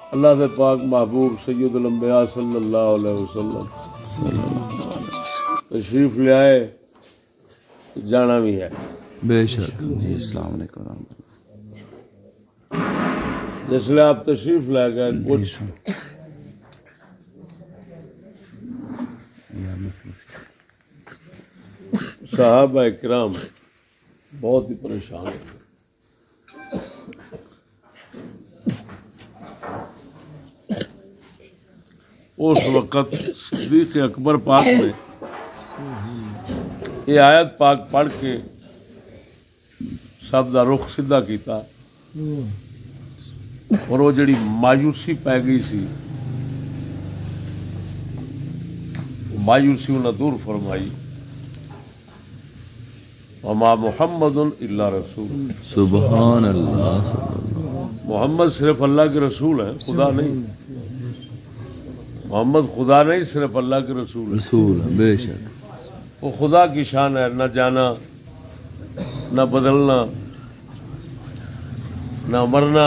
اللہ دے پاک محبوب سید الانبیاء صلی اللہ علیہ وسلم تشریف لے آئے، جانا بھی ہے بے شک جی۔ السلام علیکم ورحمۃ اللہ۔ جس لئے آپ تشریف لے گئے کچھ صحابہ اکرام بہت ہی پریشان ہیں۔ اس وقت صدیق اکبر پاک نے یہ آیت پاک پڑھ کے سب دا رخ سیدھا کیتا اور وہ جڑی مایوسی پی گئی سی مایوسی انہیں دور فرمائی۔ وما محمد الا رسول، سبحان اللہ۔ محمد صرف اللہ کے رسول ہیں، خدا نہیں۔ محمد خدا نہیں، صرف اللہ کے رسول ہیں۔ رسول بے شک، وہ خدا کی شان ہے، نہ جانا نہ بدلنا نہ مرنا۔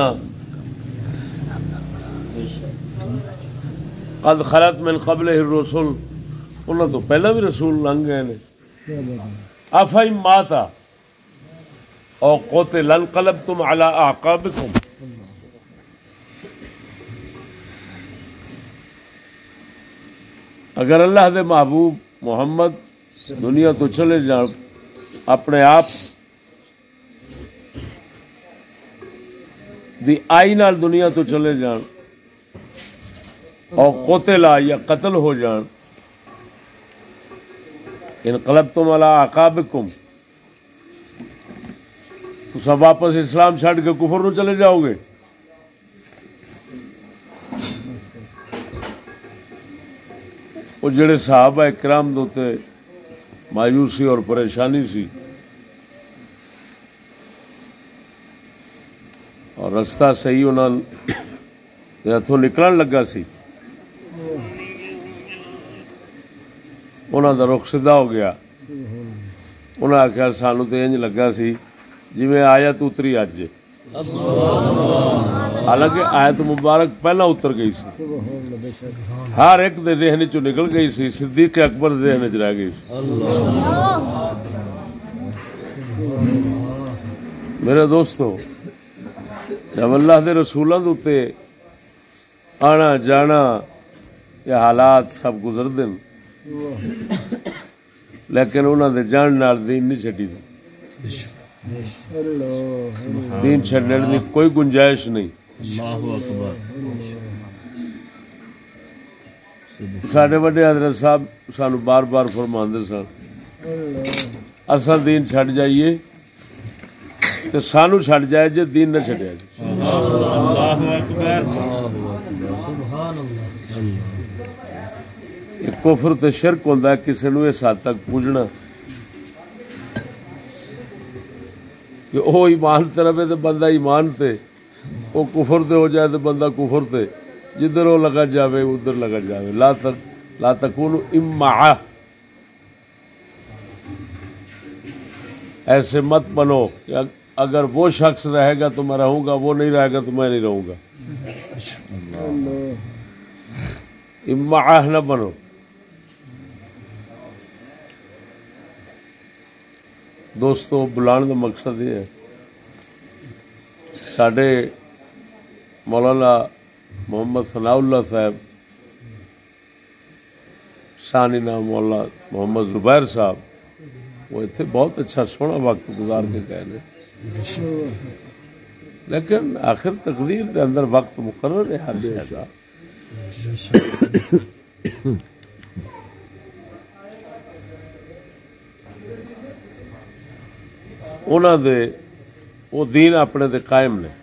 قد خلت من قبلہ الرسل، انہوں تو پہلے بھی رسول لنگ گئے نے۔ افہم ماتا او قتل انقلبتم علی اعقابکم، اگر اللہ دے محبوب محمد دنیا تو چلے جان، اپنے آپ دی آئی نال دنیا تو چلے جان، اور قتلا یا قتل ہو جان، انقلبتم علی اعقابکم، تو سب واپس اسلام چھڑ کے کفر نو چلے جاؤ گے۔ وہ جڑے صحابہ اکرام دوتے مایوسی اور پریشانی سی، اور رستہ صحیح انہوں نے ہاتھوں نکلن لگا سی، انہوں دا رخ سیدھا ہو گیا۔ انہوں نے آخیا سانو تو انج لگا سی جی آیت اتری اج، حالانکہ آیت مبارک پہلا اتر گئی سی، ہر ایک دے ذہن چوں نکل گئی سی، صدیق اکبر ذہن چ رہ گئی سی۔ میرے دوستو، جب اللہ دے رسولاں دے اوتے آنا جانا یہ حالات سب گزر دن، لیکن انہوں دے جان نال دین نہیں چھڈی دی، دین چھڈنے دی کوئی گنجائش نہیں۔ ساڈے وڈے حضرت صاحب سانو بار بار فرماندے سن، اساں دین چھڈ جائیے تے سانو چھڈ جائے جے دین نہ چھڈیا جائے۔ کفر تے شرک ہوندا ہے کسی نو اس حد تک پوجنا کہ وہ ایمان تے رہے تے بندہ ایمان تے، وہ کفر تے ہو جائے تے بندہ کفر تے، جدھر وہ لگا جاوے ادھر لگا جاوے۔ لا تکونوا امعا، ایسے مت بنو کہ اگر وہ شخص رہے گا تو میں رہوں گا، وہ نہیں رہے گا تو میں نہیں رہوں گا۔ امعا نہ بنو۔ دوستو، بلان کا مقصد یہ ہے، ساڈے مولانا محمد ثناء اللہ صاحب ثانی نام مولانا محمد زبیر صاحب، وہ اتنے بہت اچھا سونا وقت گزار کے گئے ہیں، لیکن آخر تقدیر کے اندر وقت مقرر ہے ہر شے کا۔ انہوں دے وہ دین اپنے دے قائم نے۔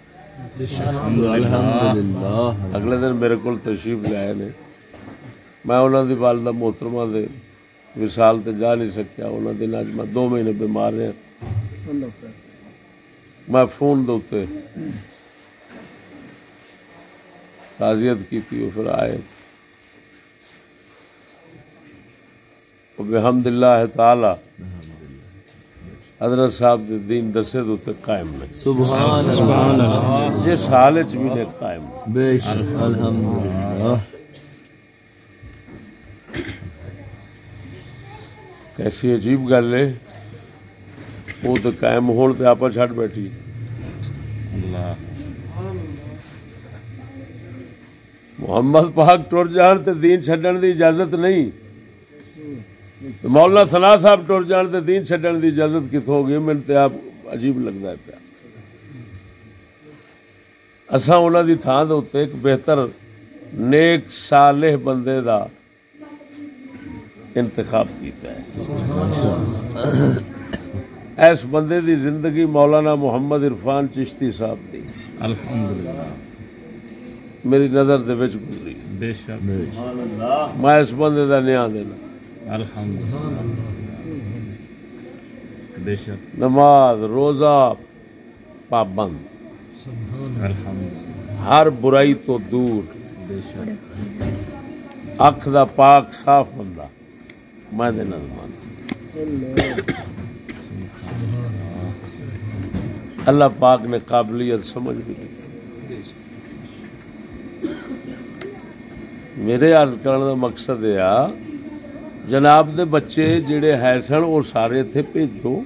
اگلے دن میرے کو تشریف لے آئے نے، میں انہوں دی والدہ محترمہ دے وصال تے جا نہیں سکیا، انہوں دن اج میں 2 مہینے بیمار رہا، میں فون دوتے تعزیت کی تھی، وہ پھر آئے بحمد اللہ تعالی۔ حضرت صاحب دے دین دسے دے تے قائم نے سبحان اللہ جس حال وچ بھی نے قائم بے شک الحمدللہ کیسی عجیب گل ہے وہ تو قائم ہون تے آپ چھڈ بیٹھی اللہ محمد پاک ٹر جان تے دین چھڈن دی اجازت نہیں مولانا ثنا صاحب ٹر جان تے دین چھڈن دی اجازت کتھوں ہوگی مینوں تے آپ عجیب لگدا ہے پیا اساں انہاں دی تھاں دے اوتے ایک بہتر نیک صالح بندے دا انتخاب کیتا ہے اس بندے دی زندگی مولانا محمد عرفان چشتی صاحب دی الحمدللہ میری نظر دے وچ گزری بے شک میں اس بندے دا نیاں دینا الحمدللہ بے شک نماز روزہ پابند الحمدللہ ہر برائی تو دور بے شک اکھ دا پاک صاف بندہ میں دینا زمان اللہ پاک نے قابلیت سمجھ بھی دی میرے عرض کرنے کا مقصد یہ جناب دے بچے جڑے ہے سن وہ سارے تھے بھیجو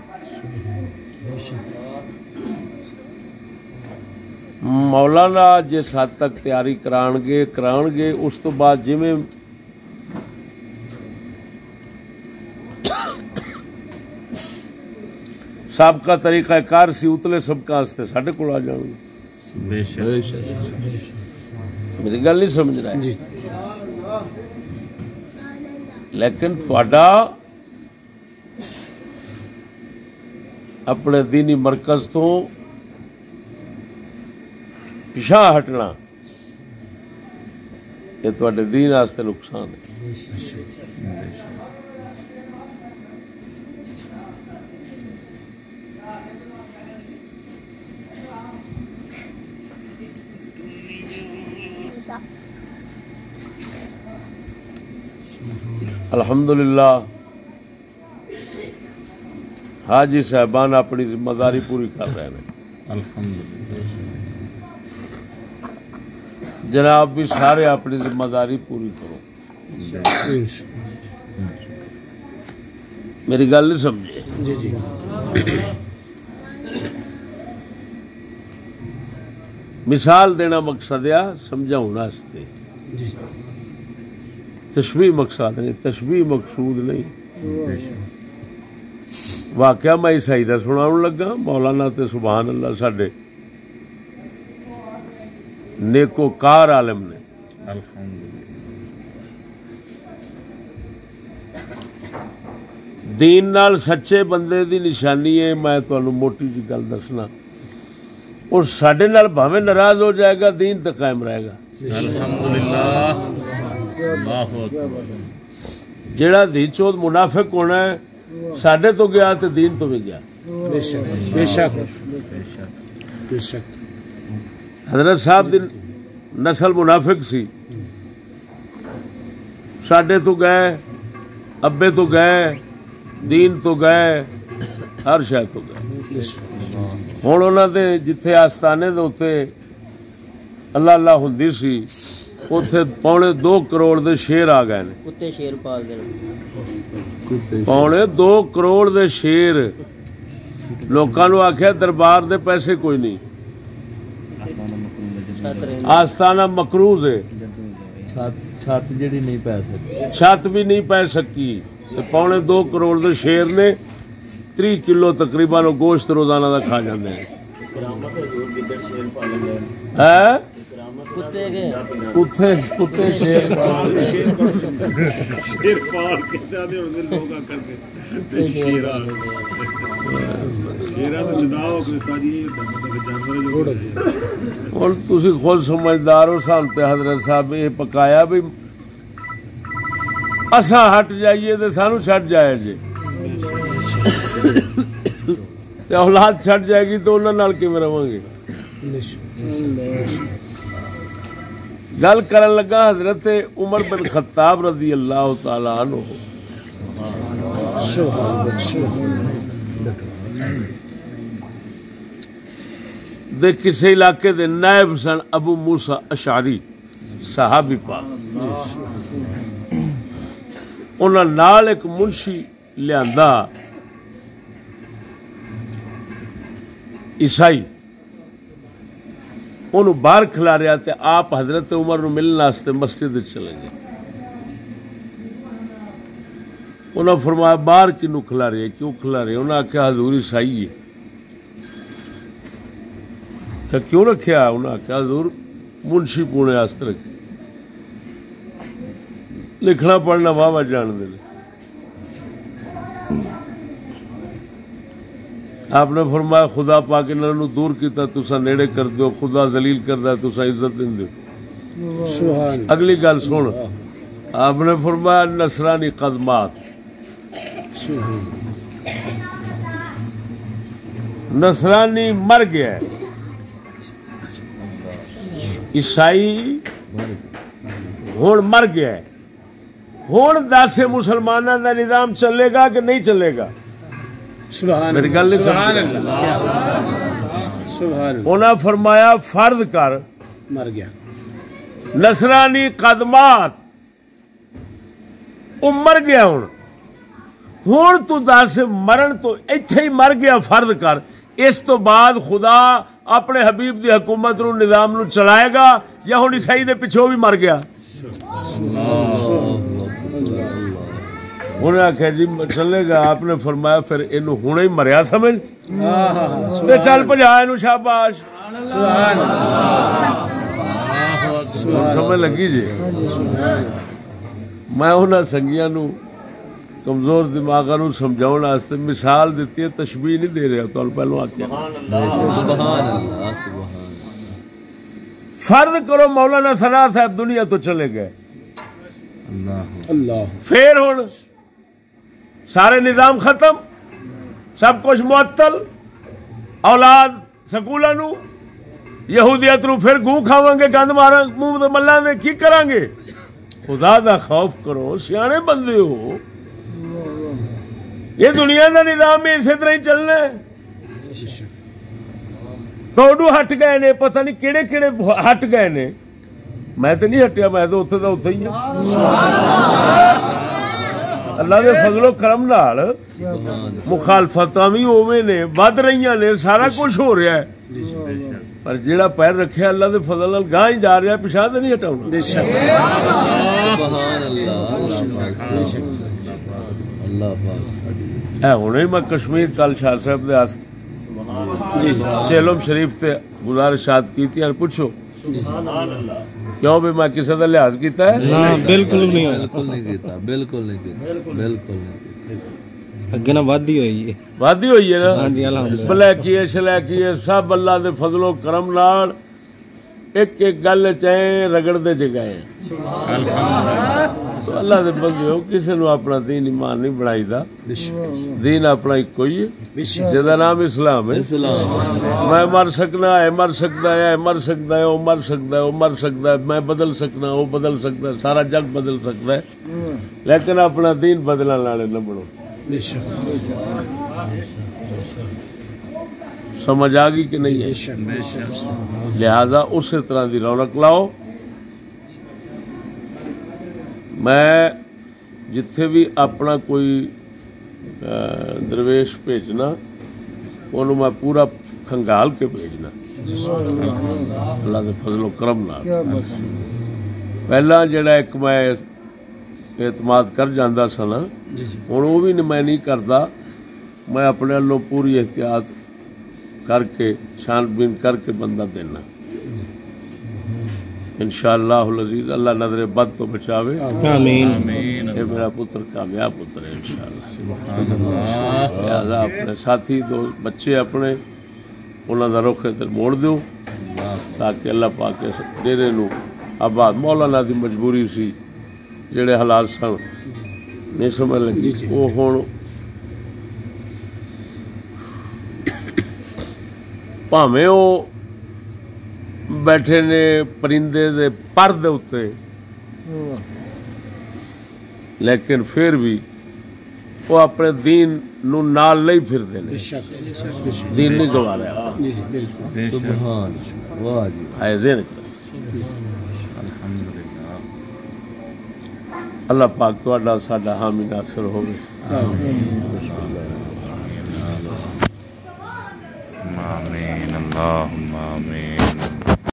مولانا جس حد تک تیاری کران گے اس تو بعد جویں سابقہ طریقہ کار سی اتلے سبقہ واسطے ساڈے کول آ جان گے بے شک میری گل نہیں سمجھ رہا ہے لیکن تہاڈا اپنے دینی مرکز تو پیچھا ہٹنا یہ تہاڈے دین واسطے نقصان ہے الحمدللہ حاجی صاحبان اپنی ذمہ داری پوری کر رہے ہیں الحمدللہ جناب بھی سارے اپنی ذمہ داری پوری کرو میری گل نہیں سمجھے مثال دینا مقصد ہے سمجھاؤں واسطے تشبیہ مقصد نہیں تشبیہ مقصود نہیں واقعہ میں عیسائی دا سناؤں لگا مولانا تے سبحان اللہ ساڈے نیکو کار عالم نے دین نال سچے بندے دی نشانی ہے میں تانوں موٹی جی گل دسنا اور ساڈے نال بھاویں ناراض ہو جائے گا دین تے قائم رہے گا الحمدللہ اللہ اکبر جیڑا دی چود منافق ہونا ہے ساڈے تو گیا تے دین تو بھی گیا بے شک حضرت صاحب دی نسل منافق سی ساڈے تو گئے ابے تو گئے دین تو گئے ہر شے تو گئے ہن انہاں دے جتھے آستانے دے اوتے اللہ اللہ ہوندی سی اوتھے 2.25 کروڑ دے شیر آ گئے نے کتے شیر پال دے 2.25 کروڑ دے شیر لوکاں نوں آکھیا دربار دے پیسے کوئی نہیں آستانہ مقروض ہے چھت جڑی نہیں پی سکتی چھت بھی نہیں پی سکی 2.25 کروڑ دے شیر نے 30 کلو تقریباً گوشت روزانہ دا کھا جاندے ہیں کتے شیر ہوں تھی خود سمجھدار ہو سان تے حضرت صاحب یہ پکایا بھی اساں ہٹ جائیے تو سانو چھٹ جائے جی اولاد چھٹ جائے گی تو انہوں نال کیویں رہاں گے گل کرن لگا حضرت عمر بن خطاب رضی اللہ تعالی عنہ دے کسی علاقے دے نائب سن ابو موسیٰ اشعری صحابی پاک. انہاں نال ایک منشی لیاندا عیسائی انہوں باہر کھلا رہا تے آپ حضرت عمر نو ملنے واسطے مسجد چلے گئے. انہوں نے فرمایا باہر کیوں کھلا رہے کیوں کھلا رہے؟ انہوں نے آخیا حضور عیسائی ہے. کہ کیوں رکھیا؟ انہوں نے آخیا حضور منشی پونے واسطے رکھے، لکھنا پڑھنا واہ واہ جان دے. آپ نے فرمایا خدا پاک انہوں دور کیتا تسا نیڑے کر دیو، خدا ذلیل کردا تسا عزت دین دیو. اگلی گل سن، آپ نے فرمایا نصرانی قدمات، نصرانی مر گیا ہے، عیسائی ہوں مر گیا ہے. ہوں دس مسلمانوں کا نظام چلے گا کہ نہیں چلے گا؟ میری گل نہیں سمجھ. انہاں فرمایا فرض کر مر گیا نصرانی قدمات وہ مر گیا. ہوں تو دس مرن تو ایتھے ہی مر گیا فرض کر، اس تو بعد خدا اپنے حبیب دی حکومت نو نظام نو چلائے گا یا ہوں عیسائی دے پیچھے بھی مر گیا؟ انہوں نے آخیا جی چلے گا. آپ نے فرمایا پھر یہ ہوں ہی مریا سمجھ چل پجا یہ شاباش. سمجھ لگی جی؟ میں انہوں سنگیاں نو کمزور دماغ نو سمجھاؤ واسطے مثال دیتی ہے، تشبیہ نہیں دے رہا. تو پہلو آخیا فرض کرو مولانا ثنا صاحب دنیا تو چلے گئے، پھر ہوں سارے نظام ختم، سب کچھ معطل، اولاد سکولوں نو یہودیت نو پھر گوں کھاواں گے، گند ماراں منہ تے ملاں دے، کی کران گے؟ خدا دا خوف کرو، سیانے بندے ہو. یہ دنیا دا نظام بھی اسی طرح ہی چلنا ہے. توڑو ہٹ گئے نے، پتہ نہیں کیڑے کیڑے ہٹ گئے نے. میں تو نہیں ہٹیا، میں تو اتنے دا اتنے ہی ہوں. اللہ دے فضل و کرم نال مخالفتاں بھی اوویں نے، ود رہی نے، سارا کچھ ہو رہا ہے، پر جیڑا پیر رکھیا اللہ دے فضل نال گاہ ہی جا رہا ہے، پیچھے تے نہیں ہٹاؤنا. اے ہنے میں کشمیر کل شاہ صاحب دے چیلم شریف تے گزارشات کیتی ہیں. پوچھو کیوں بھی میں کسی کا لحاظ کیتا ہے؟ بالکل نہیں کیتا، بالکل نہیں کیتا، بالکل نہیں. اگے نا وادی ہوئی ہے، وادی ہوئی ہے نا، بلیکی ہے شلیکی ہے، سب اللہ دے فضل و کرم نال ایک ایک گل چاہے رگڑ دے جگائے. اللہ دے بندے ہو، کسی نو اپنا دین ایمان نہیں بنائی دا. دین اپنا ایک کوئی ہے جدا نام اسلام ہے. میں مر سکنا ہے، مر سکتا ہے، مر سکتا ہے، وہ مر سکتا ہے، وہ مر سکتا ہے، میں بدل سکنا، وہ بدل سکتا ہے، سارا جگ بدل سکتا ہے، لیکن اپنا دین بدلنے والے نہ بنو. سمجھ آ گئی کہ نہیں ہے؟ لہذا اسی طرح دی رونق لاؤ. میں جتھے بھی اپنا کوئی درویش بھیجنا انہوں میں پورا کھنگال کے بھیجنا اللہ کے فضل و کرم نال. پہلا جڑا ایک میں اعتماد کر جاندہ سا نا، ہوں وہ بھی میں نہیں کرتا. میں اپنے والوں پوری احتیاط کر کے چھان بین کر کے بندہ دینا انشاءاللہ العزیز. اللہ نظر بد تو بچاوے، آمین. یہ میرا پتر کامیاب پتر ہے انشاءاللہ. لہذا اپنے ساتھی دو بچے اپنے انہوں کا رخ ادھر موڑ دو تاکہ اللہ پاک ڈیرے نو آباد. مولانا دی مجبوری سی، جڑے حالات سن نہیں سمجھ لگی، وہ ہوں بھاویں وہ بیٹھے نے پرندے دے پر دے اتے، لیکن پھر بھی وہ اپنے دین نو نال لئی پھردے نے دین نہیں گوارا سبحان واہ جی ہے ذہن اللہ پاک تہاڈا ساڈا حامی ناصر ہوے آمین اللہم آمین